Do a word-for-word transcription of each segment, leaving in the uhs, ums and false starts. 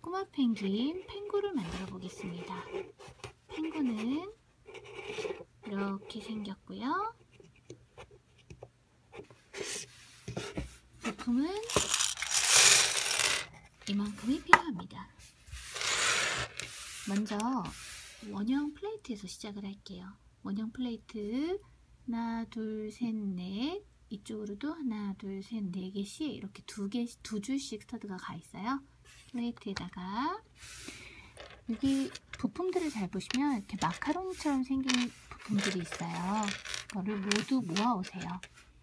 꼬마 펭귄 펭구를 만들어 보겠습니다. 펭구는 이렇게 생겼고요. 부품은 이만큼이 필요합니다. 먼저 원형 플레이트에서 시작을 할게요. 원형 플레이트 하나, 둘, 셋, 넷 이쪽으로도 하나, 둘, 셋, 네 개씩 이렇게 두 개, 두 줄씩 스터드가 가 있어요. 플레이트에다가 여기 부품들을 잘 보시면 이렇게 마카로니처럼 생긴 부품들이 있어요. 이거를 모두 모아 오세요.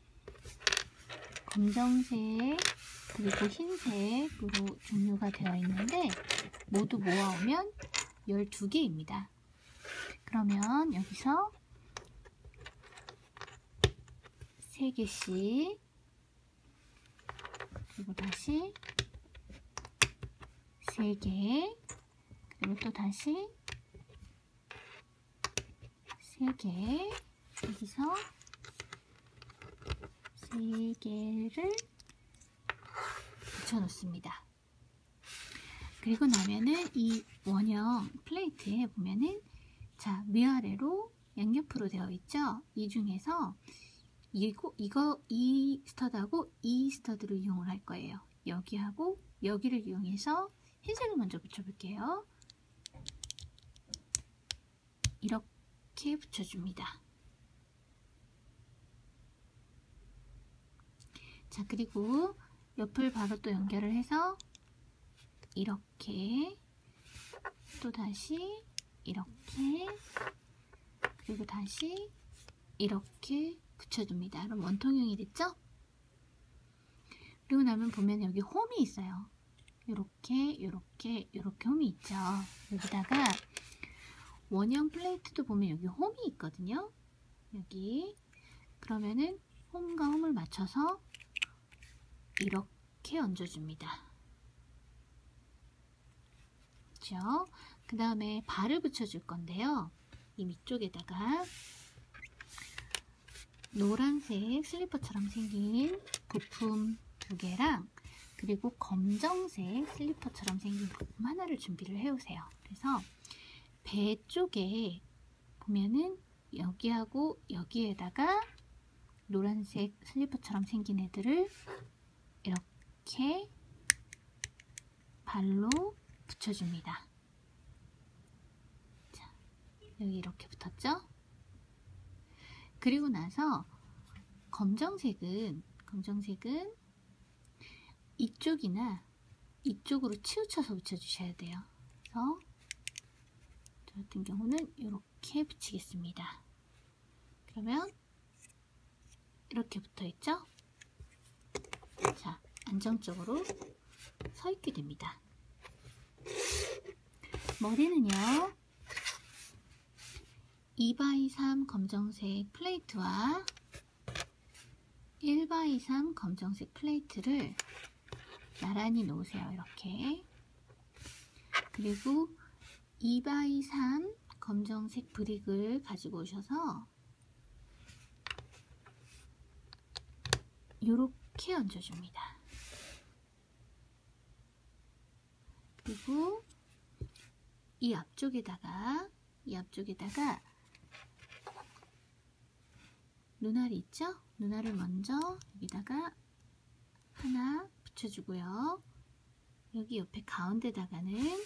검정색 그리고 흰색으로 종류가 되어 있는데 모두 모아오면 열두 개입니다. 그러면 여기서 세 개씩 그리고 다시 세 개 그리고 또 다시 세 개 여기서 세 개를 붙여 놓습니다. 그리고 나면은 이 원형 플레이트에 보면은 자 위아래로 양옆으로 되어 있죠. 이 중에서 이거, 이거 이 스터드하고 이 스터드를 이용을 할 거예요. 여기하고 여기를 이용해서 흰색을 먼저 붙여볼게요. 이렇게 붙여줍니다. 자 그리고 옆을 바로 또 연결을 해서 이렇게 또 다시 이렇게 그리고 다시 이렇게 붙여줍니다. 그럼 원통형이 됐죠? 그리고 나면 보면 여기 홈이 있어요. 요렇게 요렇게 요렇게 홈이 있죠. 여기다가 원형 플레이트도 보면 여기 홈이 있거든요. 여기 그러면은 홈과 홈을 맞춰서 이렇게 얹어줍니다. 그렇죠? 그 다음에 발을 붙여줄 건데요. 이 밑쪽에다가 노란색 슬리퍼처럼 생긴 부품 두 개랑 그리고 검정색 슬리퍼처럼 생긴 부품 하나를 준비를 해오세요. 그래서 배 쪽에 보면은 여기하고 여기에다가 노란색 슬리퍼처럼 생긴 애들을 이렇게 발로 붙여줍니다. 자, 여기 이렇게 붙었죠? 그리고 나서 검정색은 검정색은 이쪽이나 이쪽으로 치우쳐서 붙여주셔야 돼요. 그래서 저 같은 경우는 이렇게 붙이겠습니다. 그러면 이렇게 붙어있죠? 자, 안정적으로 서 있게 됩니다. 머리는요, 이 바이 삼 검정색 플레이트와 일 바이 삼 검정색 플레이트를 나란히 놓으세요. 이렇게. 그리고 이 바이 삼 검정색 브릭을 가지고 오셔서 이렇게 얹어줍니다. 그리고 이 앞쪽에다가 이 앞쪽에다가 눈알이 있죠? 눈알을 먼저 여기다가 하나 붙여주고요. 여기 옆에 가운데다가는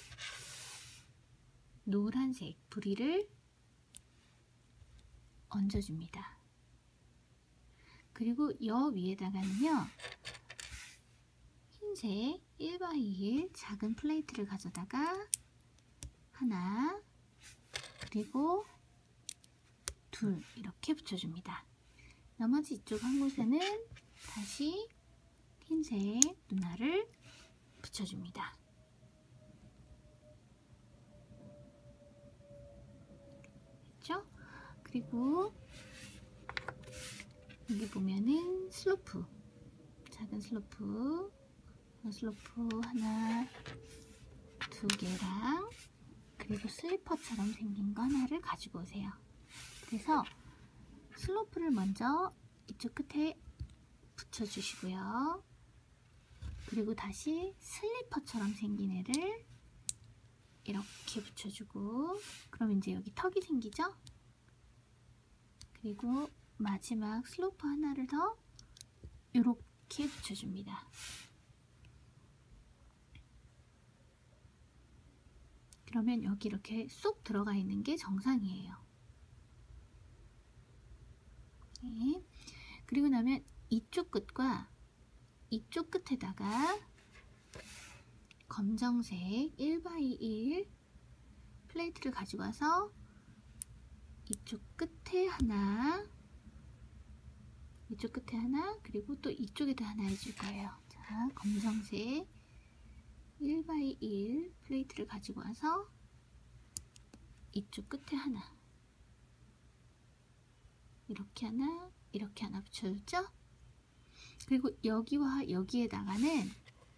노란색 브리를 얹어줍니다. 그리고 여 위에다가는요, 흰색 일 바이 일 작은 플레이트를 가져다가 하나, 그리고 둘 이렇게 붙여줍니다. 나머지 이쪽 한 곳에는 다시 흰색 눈알을 붙여줍니다. 됐죠? 그리고 여기 보면은 슬로프, 작은 슬로프, 슬로프 하나, 두 개랑 그리고 슬리퍼처럼 생긴 거 하나를 가지고 오세요. 그래서 슬로프를 먼저 이쪽 끝에 붙여주시고요. 그리고 다시 슬리퍼처럼 생긴 애를 이렇게 붙여주고, 그럼 이제 여기 턱이 생기죠? 그리고 마지막 슬로프 하나를 더 이렇게 붙여줍니다. 그러면 여기 이렇게 쏙 들어가 있는 게 정상이에요. 네. 그리고 나면 이쪽 끝과 이쪽 끝에다가 검정색 일 바이 일 플레이트를 가지고 와서 이쪽 끝에 하나, 이쪽 끝에 하나, 그리고 또 이쪽에도 하나 해줄 거예요. 자, 검정색 일 바이 일 플레이트를 가지고 와서 이쪽 끝에 하나, 이렇게 하나, 이렇게 하나 붙여줬죠? 그리고 여기와 여기에다가는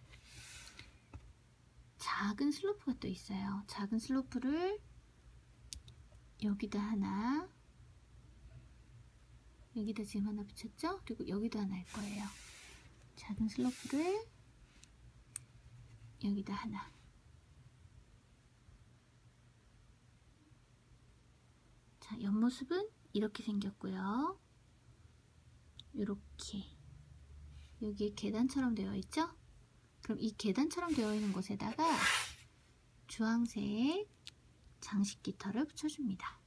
작은 슬로프가 또 있어요. 작은 슬로프를 여기다 하나, 여기다 지금 하나 붙였죠? 그리고 여기도 하나 할 거예요. 작은 슬로프를 여기다 하나. 자, 옆모습은 이렇게 생겼고요. 이렇게 여기에 계단처럼 되어 있죠? 그럼 이 계단처럼 되어 있는 곳에다가 주황색 장식 깃털을 붙여줍니다.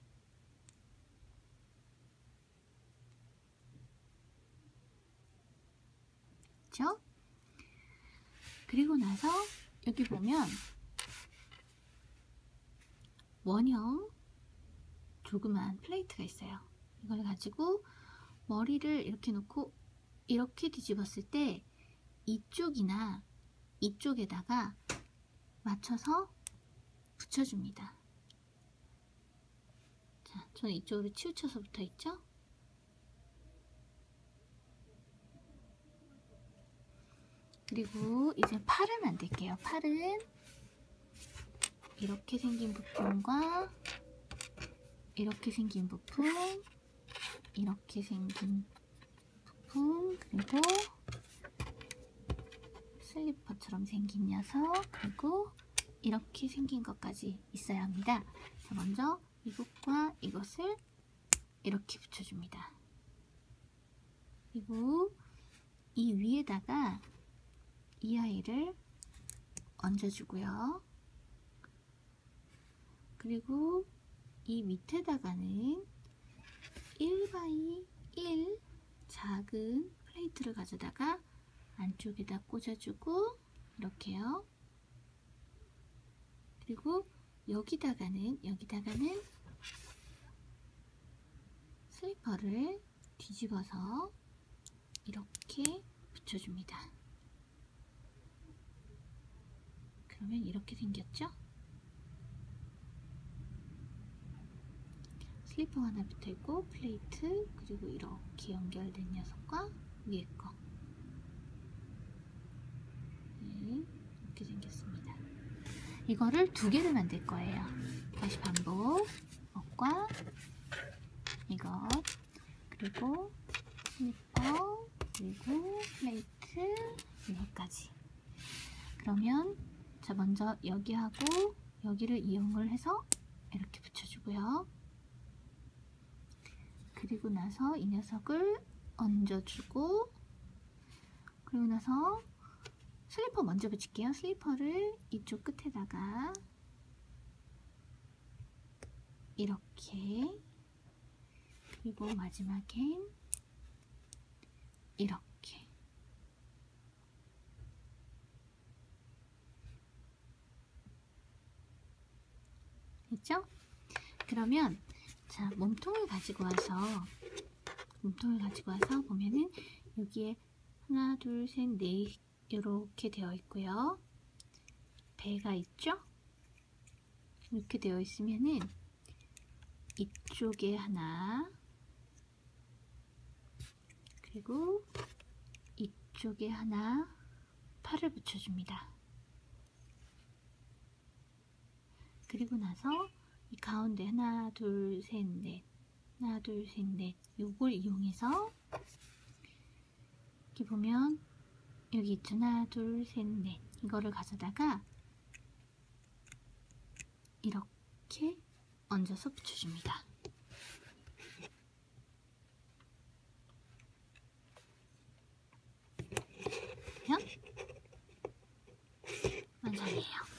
그렇죠? 그리고 나서 여기 보면 원형 조그만 플레이트가 있어요. 이걸 가지고 머리를 이렇게 놓고 이렇게 뒤집었을 때 이쪽이나 이쪽에다가 맞춰서 붙여줍니다. 자, 저는 이쪽으로 치우쳐서 붙어 있죠? 그리고 이제 팔을 만들게요. 팔은 이렇게 생긴 부품과 이렇게 생긴 부품, 이렇게 생긴 부품, 그리고 슬리퍼처럼 생긴 녀석, 그리고 이렇게 생긴 것까지 있어야 합니다. 자, 먼저 이것과 이것을 이렇게 붙여줍니다. 그리고 이 위에다가 이 아이를 얹어주고요. 그리고 이 밑에다가는 일 바이 일 작은 플레이트를 가져다가 안쪽에다 꽂아주고 이렇게요. 그리고 여기다가는 여기다가는 슬리퍼를 뒤집어서 이렇게 붙여줍니다. 그러면 이렇게 생겼죠? 슬리퍼 하나 붙어있고 플레이트, 그리고 이렇게 연결된 녀석과 위에 거. 네, 이렇게 생겼습니다. 이거를 두 개를 만들 거예요. 다시 반복. 이것과 이것, 그리고 슬리퍼, 그리고 플레이트, 이것까지. 그러면 자, 먼저 여기하고 여기를 이용을 해서 이렇게 붙여주고요. 그리고 나서 이 녀석을 얹어주고, 그리고 나서 슬리퍼 먼저 붙일게요. 슬리퍼를 이쪽 끝에다가 이렇게, 그리고 마지막엔 이렇게. 됐죠? 그러면 자, 몸통을 가지고 와서 몸통을 가지고 와서 보면은 여기에 하나, 둘, 셋, 넷 이렇게 되어 있고요. 배가 있죠? 이렇게 되어 있으면은 이쪽에 하나, 그리고 이쪽에 하나, 팔을 붙여줍니다. 그리고 나서 이 가운데 하나, 둘, 셋, 넷, 하나, 둘, 셋, 넷 요걸 이용해서 이렇게 보면 여기 있죠. 하나, 둘, 셋, 넷 이거를 가져다가 이렇게 얹어서 붙여줍니다. 그러면 완성이에요.